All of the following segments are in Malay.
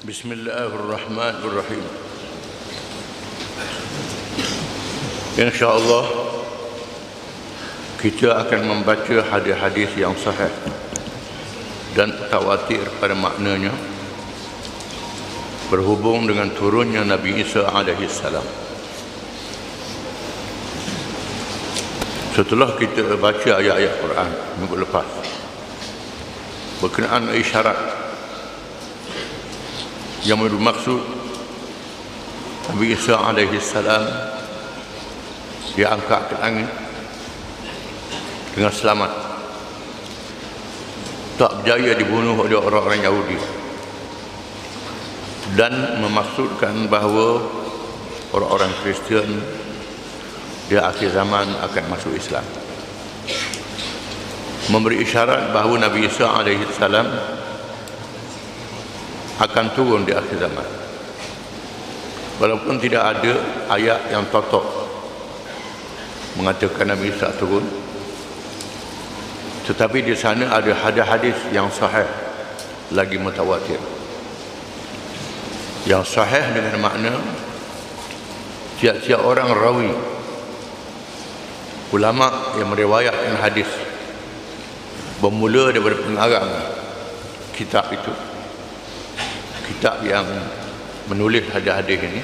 Bismillahirrahmanirrahim. InsyaAllah kita akan membaca hadis-hadis yang sahih dan mutawatir pada maknanya berhubung dengan turunnya Nabi Isa alaihi salam. Setelah kita baca ayat-ayat Quran minggu lepas berkenaan isyarat yang bermaksud Nabi Isa alaihi salam diangkat ke langit dengan selamat, tak berjaya dibunuh oleh orang-orang Yahudi, dan memaksudkan bahawa orang-orang Kristian di akhir zaman akan masuk Islam, memberi isyarat bahawa Nabi Isa alaihi salam akan turun di akhir zaman. Walaupun tidak ada ayat yang totok mengatakan Nabi Isa turun, tetapi di sana ada hadis-hadis yang sahih lagi mutawatir. Yang sahih dengan makna tiap-tiap orang rawi, ulama yang meriwayatkan hadis, bermula daripada pengarang kitab itu, kitab yang menulis hadis-hadis ini,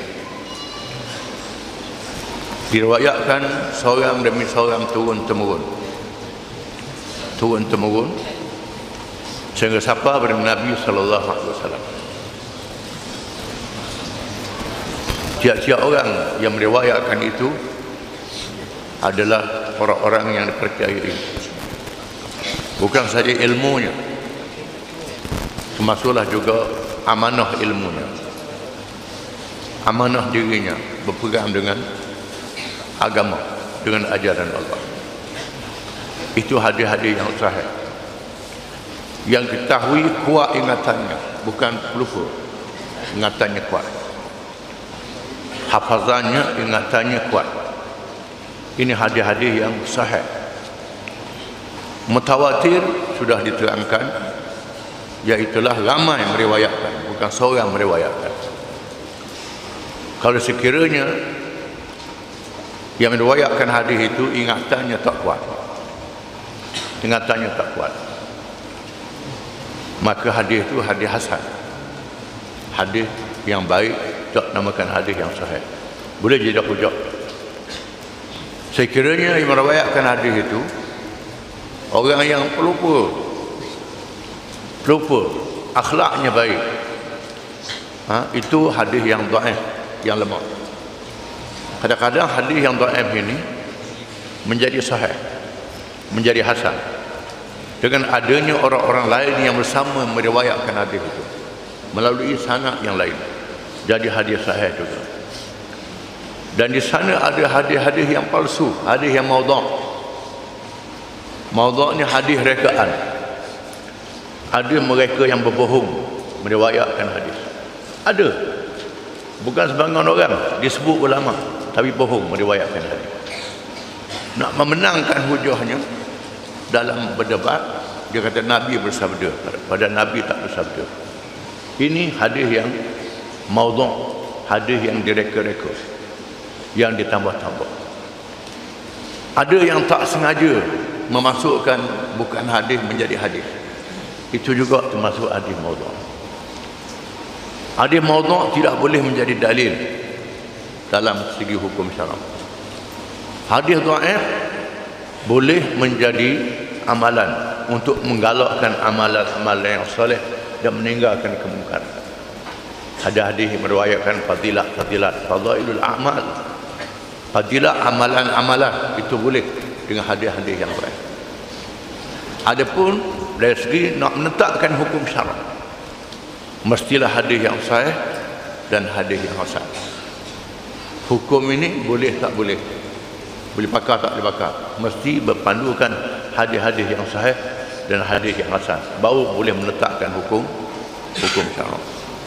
diriwayatkan seorang demi seorang turun-temurun sehingga sampai pada Nabi sallallahu alaihi wasallam. Tiap-tiap orang yang meriwayatkan itu adalah orang-orang yang dipercayai, bukan saja ilmunya, termasuklah juga amanah ilmunya, amanah dirinya, berpegang dengan agama, dengan ajaran Allah. Itu hadis-hadis yang sahih, yang ketahui kuat ingatannya, bukan lupa, ingatannya kuat, hafazannya, ingatannya kuat. Ini hadis-hadis yang sahih. Mutawatir sudah diterangkan, iaitulah ramai yang meriwayatkan, bukan seorang meriwayatkan. Kalau sekiranya yang meriwayatkan hadis itu ingatannya tak kuat, maka hadis itu hadis hasan, hadis yang baik, tak namakan hadis yang sahih, boleh jadi hujah. Sekiranya yang meriwayatkan hadis itu orang yang pelupa, akhlaknya baik, itu hadis yang dhaif, yang lemah. Kadang-kadang hadis yang dhaif ini menjadi sahih, menjadi hasan dengan adanya orang-orang lain yang bersama meriwayatkan hadis itu melalui sanad yang lain, jadi hadis sahih juga. Dan di sana ada hadis-hadis yang palsu, hadis yang maudhu'. Maudhu' ni hadis rekaan. Ada mereka yang berbohong meriwayatkan hadis. Ada. Bukan sebahagian orang disebut ulama tapi bohong meriwayatkan hadis. Nak memenangkan hujahnya dalam berdebat, dia kata Nabi bersabda, pada Nabi tak bersabda. Ini hadis yang maudhu', hadis yang direka-reka, yang ditambah-tambah. Ada yang tak sengaja memasukkan bukan hadis menjadi hadis. Itu juga termasuk hadis maudhu'. Hadis maudhu' tidak boleh menjadi dalil dalam segi hukum syarak. Hadis dhaif boleh menjadi amalan untuk menggalakkan amalan-amalan yang soleh dan meninggalkan kemungkaran. Ada hadis yang meriwayatkan fadilat, fadailul a'mal, fadilat amalan-amalan, itu boleh dengan hadis-hadis yang dhaif. Adapun dari segi nak menetapkan hukum syarak, mestilah hadis yang sahih dan hadis yang hasan. Hukum ini boleh tak boleh, boleh pakar tak boleh pakar, mesti berpandukan hadis-hadis yang sahih dan hadis yang hasan, baru boleh menetapkan hukum syarak.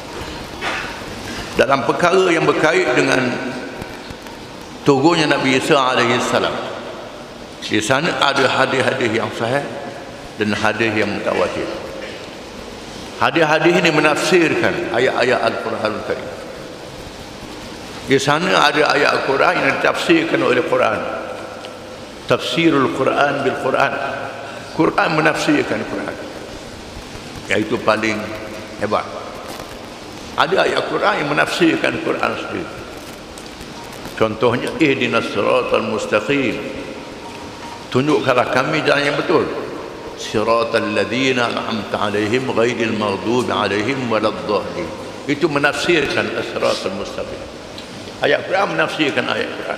Dalam perkara yang berkait dengan turunnya Nabi Isa alaihi salam, di sana ada hadis-hadis yang sahih dan hadis yang mutawatir. Hadis-hadis ini menafsirkan ayat-ayat Al-Quran Al-Karim. Di sana ada ayat Al-Quran yang ditafsirkan oleh Quran. Tafsirul Quran bil Quran. Quran menafsirkan Quran. Iaitu paling hebat. Ada ayat Quran yang menafsirkan Quran sendiri. Contohnya, ihdinas siratal mustaqim. Tunjukkanlah kami jalan yang betul. Siratal ladzina an'amta 'alaihim ghairil maghdubi 'alaihim waladdallin. Itu menafsirkan as-siratal mustaqim. Ayat Quran menafsirkan ayat Quran.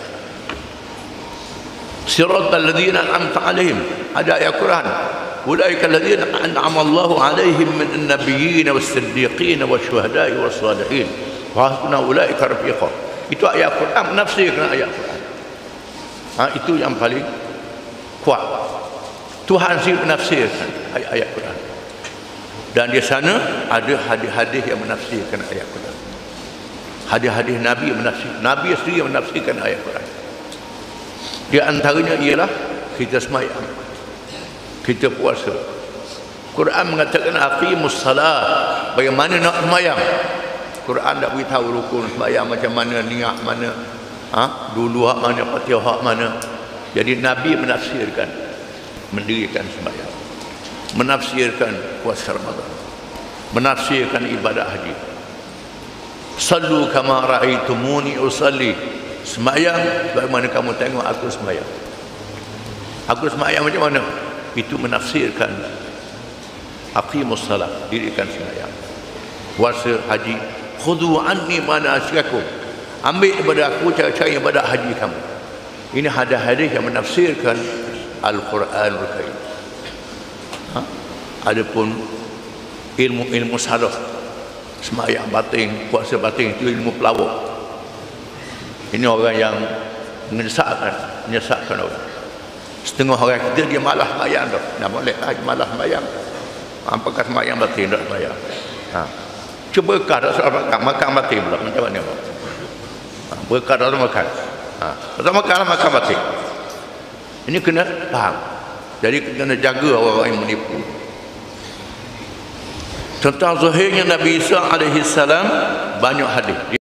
Siratal ladzina an'amta 'alaihim. Ada ayat Quran. Ulaika alladzina an'ama Allahu 'alaihim minan nabiyyin was-siddiqin wasyuhada'i was-shalihin. Wa hasuna ulaika rafiqa. Itu ayat Quran menafsirkan ayat Quran. Itu yang paling kuat. Tuhan sendiri menafsirkan ayat-ayat Quran. Dan di sana ada hadis-hadis yang menafsirkan ayat Quran. Hadis-hadis Nabi menafsirkan. Nabi sendiri menafsirkan ayat Quran. Di antaranya ialah kita sembahyang, kita puasa. Quran mengatakan aqimus salat. Bagaimana nak sembahyang? Quran tak beritahu rukun sembahyang macam mana, niat mana, dulu hak mana, Fatihah hak mana. Jadi Nabi menafsirkan, mendirikan sembahyang, menafsirkan puasa Ramadan, menafsirkan ibadah haji. Sallu kama ra'aitumuni usalli. Sembahyang bagaimana kamu tengok aku sembahyang. Aku sembahyang macam mana? Itu menafsirkan aqimus salat, dirikan sembahyang. Puasa, haji, khudhu anni manasikakum. Ambil daripada aku cara-cara ibadah haji kamu. Ini hadis-hadis yang menafsirkan Al-Quranul Karim. Adapun ilmu-ilmu salaf, sembahyang batin, puasa batin, itu ilmu pelawak. Ini orang yang menyesatkan orang. Setengah orang kita dia malas sembahyang dah. Dah molek lagi malas sembahyang. Apakah sembahyang batin tak sembahyang? Cuba berkah tak soal makan batin pula. Macam mana? Berkah tak makan. Tak makan makan batin. Ini kena faham. Jadi kena jaga orang-orang yang menipu. Tentang zahirnya Nabi Isa alaihi salam banyak hadis.